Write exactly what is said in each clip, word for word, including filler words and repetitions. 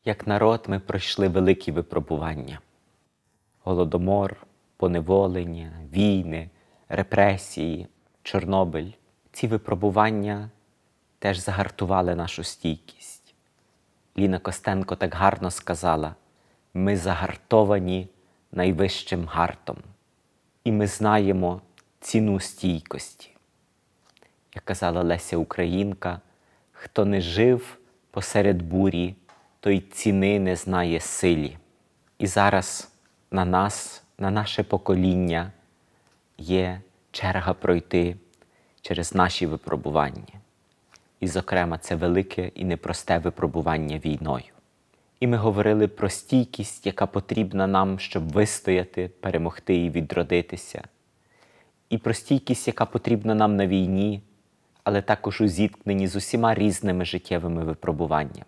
Як народ ми пройшли великі випробування. Голодомор, поневолення, війни, репресії, Чорнобиль. Ці випробування теж загартували нашу стійкість. Ліна Костенко так гарно сказала: ми загартовані найвищим гартом. І ми знаємо ціну стійкості. Як казала Леся Українка, хто не жив посеред бурі, той ціни не знає силі. І зараз на нас, на наше покоління є черга пройти через наші випробування. І, зокрема, це велике і непросте випробування війною. І ми говорили про стійкість, яка потрібна нам, щоб вистояти, перемогти і відродитися. І про стійкість, яка потрібна нам на війні, але також у зіткненні з усіма різними життєвими випробуваннями.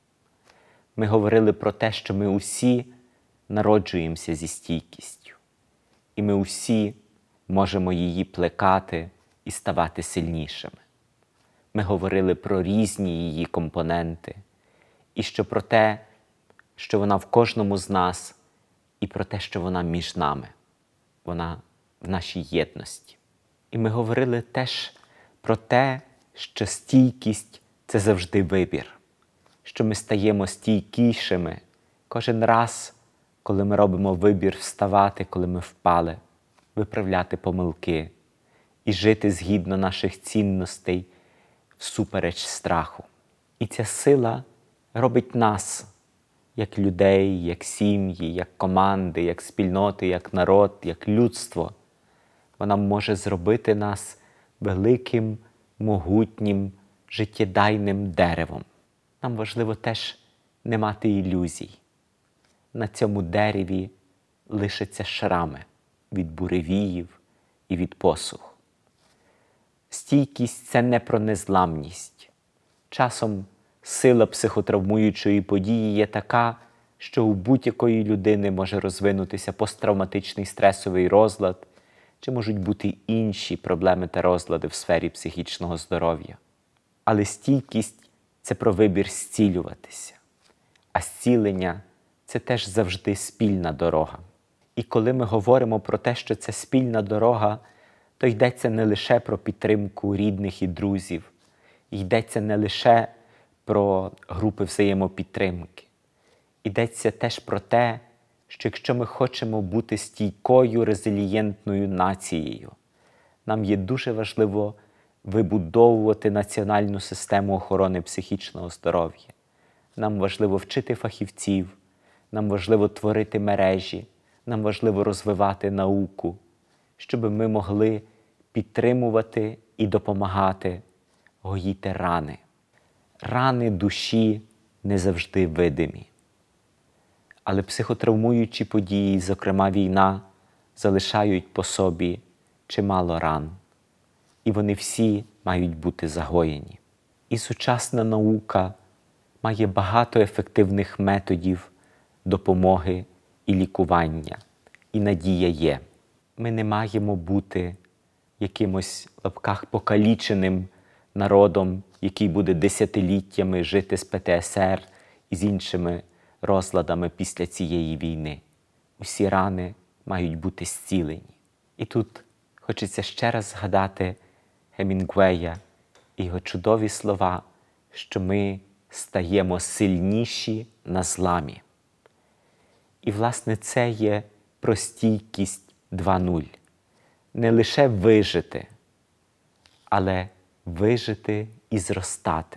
Ми говорили про те, що ми усі народжуємося зі стійкістю. І ми усі можемо її плекати і ставати сильнішими. Ми говорили про різні її компоненти. І що про те, що вона в кожному з нас, і про те, що вона між нами. Вона в нашій єдності. І ми говорили теж про те, що стійкість – це завжди вибір. Що ми стаємо стійкішими кожен раз, коли ми робимо вибір вставати, коли ми впали, виправляти помилки і жити згідно наших цінностей всупереч страху. І ця сила робить нас, як людей, як сім'ї, як команди, як спільноти, як народ, як людство. Вона може зробити нас великим, могутнім, життєдайним деревом. Нам важливо теж не мати ілюзій. На цьому дереві лишаться шрами від буревіїв і від посух. Стійкість – це не про незламність. Часом сила психотравмуючої події є така, що у будь-якої людини може розвинутися посттравматичний стресовий розлад, чи можуть бути інші проблеми та розлади в сфері психічного здоров'я. Але стійкість – це про вибір зцілюватися. А зцілення – це теж завжди спільна дорога. І коли ми говоримо про те, що це спільна дорога, то йдеться не лише про підтримку рідних і друзів, йдеться не лише про групи взаємопідтримки. Йдеться теж про те, що якщо ми хочемо бути стійкою, резилієнтною нацією, нам є дуже важливо вибудовувати національну систему охорони психічного здоров'я. Нам важливо вчити фахівців, нам важливо творити мережі, нам важливо розвивати науку, щоб ми могли підтримувати і допомагати гоїти рани. Рани душі не завжди видимі. Але психотравмуючі події, зокрема війна, залишають по собі чимало ран. І вони всі мають бути загоєні. І сучасна наука має багато ефективних методів допомоги і лікування. І надія є. Ми не маємо бути якимось, в лапках, покаліченим народом, який буде десятиліттями жити з Пе Те Ес Ер і з іншими розладами після цієї війни. Усі рани мають бути зцілені. І тут хочеться ще раз згадати Гемінгуея і його чудові слова, що ми стаємо сильніші на зламі. І, власне, це є про стійкість два нуль. Не лише вижити, але вижити і зростати,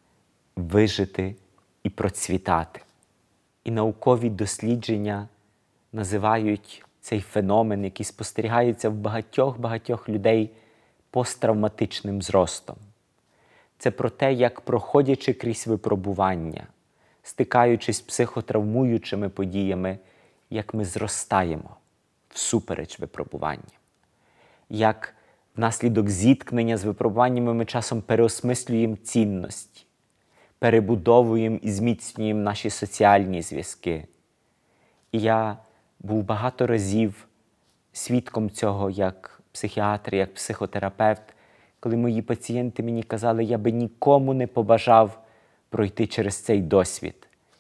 вижити і процвітати. І наукові дослідження називають цей феномен, який спостерігається в багатьох-багатьох людей, посттравматичним зростом. Це про те, як, проходячи крізь випробування, стикаючись з психотравмуючими подіями, як ми зростаємо всупереч випробування. Як внаслідок зіткнення з випробуваннями ми часом переосмислюємо цінності, перебудовуємо і зміцнюємо наші соціальні зв'язки. І я був багато разів свідком цього як психіатр, як психотерапевт, коли мої пацієнти мені казали, я би нікому не побажав пройти через цей досвід.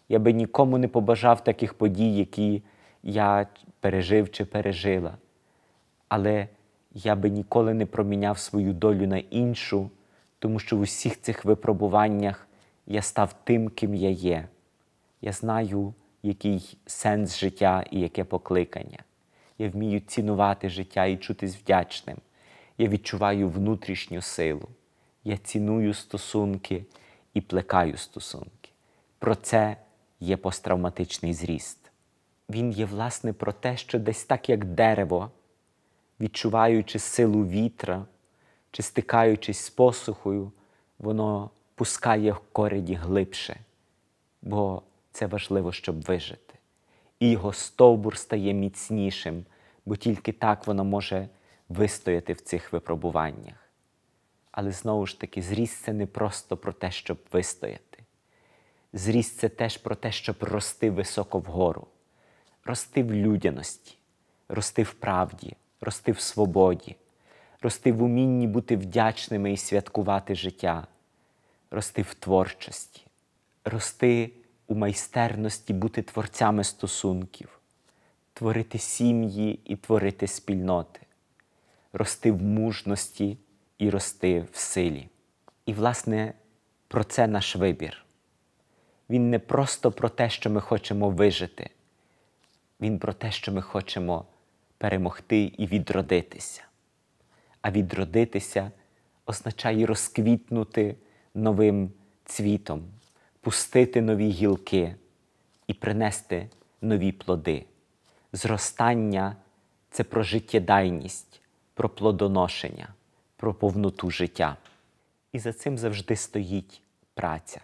Я би нікому не побажав таких подій, які я пережив чи пережила. Але я би ніколи не проміняв свою долю на іншу, тому що в усіх цих випробуваннях я став тим, ким я є. Я знаю, який сенс життя і яке покликання. Я вмію цінувати життя і чутись вдячним. Я відчуваю внутрішню силу. Я ціную стосунки і плекаю стосунки. Про це є посттравматичний зріст. Він є, власне, про те, що десь так, як дерево, відчуваючи силу вітра, чи стикаючись з посухою, воно пускає корені глибше, бо це важливо, щоб вижити. І його стовбур стає міцнішим, бо тільки так воно може вистояти в цих випробуваннях. Але знову ж таки, зріст – це не просто про те, щоб вистояти. Зріст – це теж про те, щоб рости високо вгору. Рости в людяності, рости в правді, рости в свободі, рости в умінні бути вдячними і святкувати життя, рости в творчості, рости у майстерності бути творцями стосунків, творити сім'ї і творити спільноти, рости в мужності і рости в силі. І, власне, про це наш вибір. Він не просто про те, що ми хочемо вижити. Він про те, що ми хочемо перемогти і відродитися. А відродитися означає розквітнути новим цвітом, пустити нові гілки і принести нові плоди. Зростання – це про життєдайність, про плодоношення, про повноту життя. І за цим завжди стоїть праця.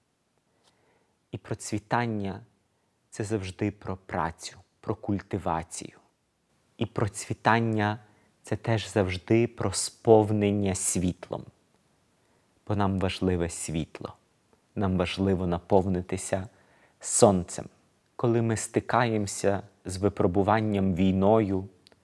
І процвітання – це завжди про працю, про культивацію. І процвітання – це теж завжди про сповнення світлом. Бо нам важливе світло, нам важливо наповнитися сонцем. Коли ми стикаємося з випробуванням війною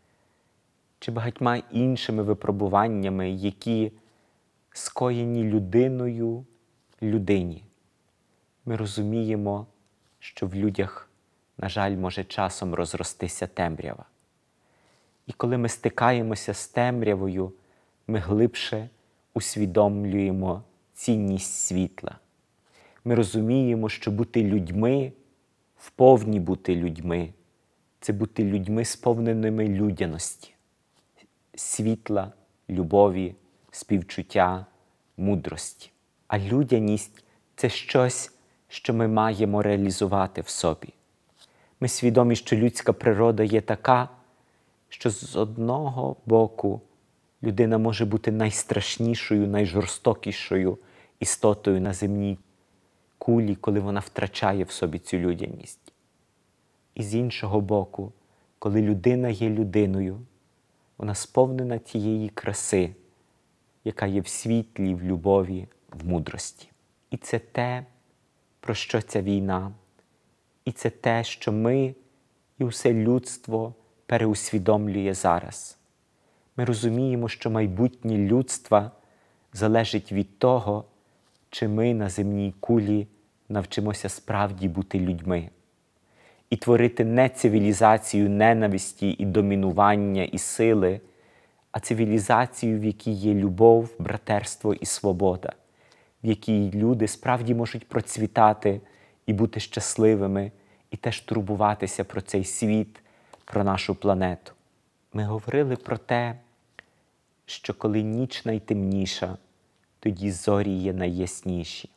чи багатьма іншими випробуваннями, які скоєні людиною людині, ми розуміємо, що в людях, на жаль, може часом розростися темрява. І коли ми стикаємося з темрявою, ми глибше усвідомлюємо цінність світла. Ми розуміємо, що бути людьми, вповні бути людьми, це бути людьми, сповненими людяності, світла, любові, співчуття, мудрості. А людяність – це щось, що ми маємо реалізувати в собі. Ми свідомі, що людська природа є така, що з одного боку людина може бути найстрашнішою, найжорстокішою істотою на земній кулі, коли вона втрачає в собі цю людяність. І з іншого боку, коли людина є людиною, вона сповнена тієї краси, яка є в світлі, в любові, в мудрості. І це те, про що ця війна, і це те, що ми і усе людство переусвідомлює зараз. Ми розуміємо, що майбутнє людства залежить від того, чи ми на земній кулі навчимося справді бути людьми. І творити не цивілізацію ненависті і домінування і сили, а цивілізацію, в якій є любов, братерство і свобода, в якій люди справді можуть процвітати і бути щасливими, і теж турбуватися про цей світ, про нашу планету. Ми говорили про те, що коли ніч найтемніша, тоді зорі є найясніші.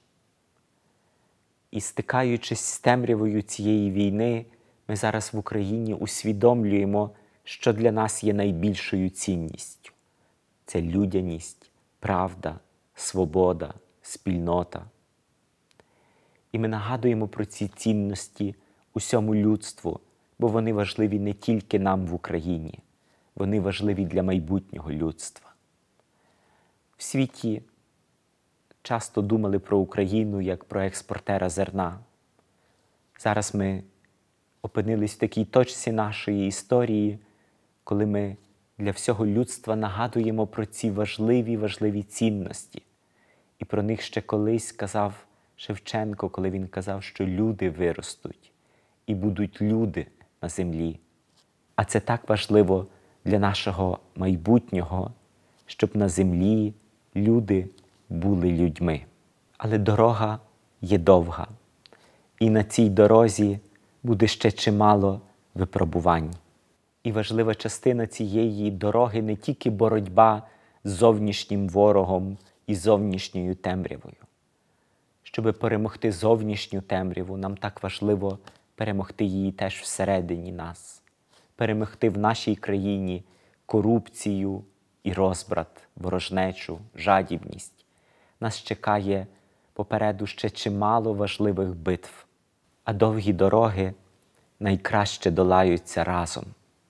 І стикаючись з темрявою цієї війни, ми зараз в Україні усвідомлюємо, що для нас є найбільшою цінністю. Це людяність, правда, свобода, спільнота. І ми нагадуємо про ці цінності усьому людству, бо вони важливі не тільки нам в Україні, вони важливі для майбутнього людства. В світі часто думали про Україну як про експортера зерна. Зараз ми опинились в такій точці нашої історії, коли ми для всього людства нагадуємо про ці важливі, важливі цінності. І про них ще колись казав Шевченко, коли він казав, що люди виростуть і будуть люди на землі. А це так важливо для нашого майбутнього, щоб на землі люди були людьми. Але дорога є довга, і на цій дорозі буде ще чимало випробувань. І важлива частина цієї дороги не тільки боротьба з зовнішнім ворогом і зовнішньою темрявою. Щоби перемогти зовнішню темряву, нам так важливо перемогти її теж всередині нас. Перемогти в нашій країні корупцію і розбрат, ворожнечу, жадібність. Нас чекає попереду ще чимало важливих битв, а довгі дороги найкраще долаються разом.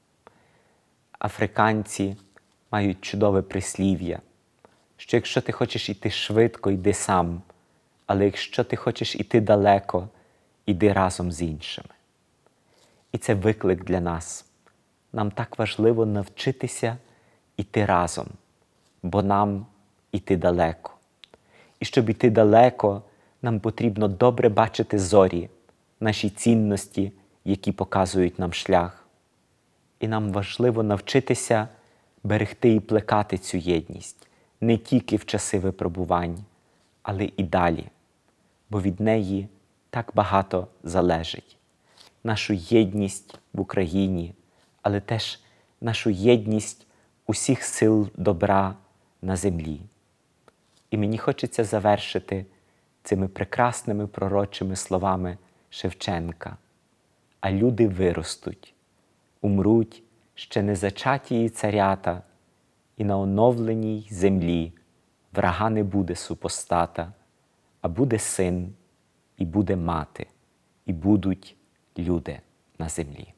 Африканці мають чудове прислів'я, що якщо ти хочеш іти швидко, йди сам, але якщо ти хочеш іти далеко, іди разом з іншими. І це виклик для нас. Нам так важливо навчитися іти разом, бо нам іти далеко. І щоб іти далеко, нам потрібно добре бачити зорі, наші цінності, які показують нам шлях. І нам важливо навчитися берегти і плекати цю єдність не тільки в часи випробувань, але і далі, бо від неї так багато залежить. Нашу єдність в Україні, але теж нашу єдність усіх сил добра на землі. І мені хочеться завершити цими прекрасними пророчими словами Шевченка. А люди виростуть, умруть ще не зачаті царята, і на оновленій землі врага не буде супостата, а буде син, і буде мати, і будуть люди на землі.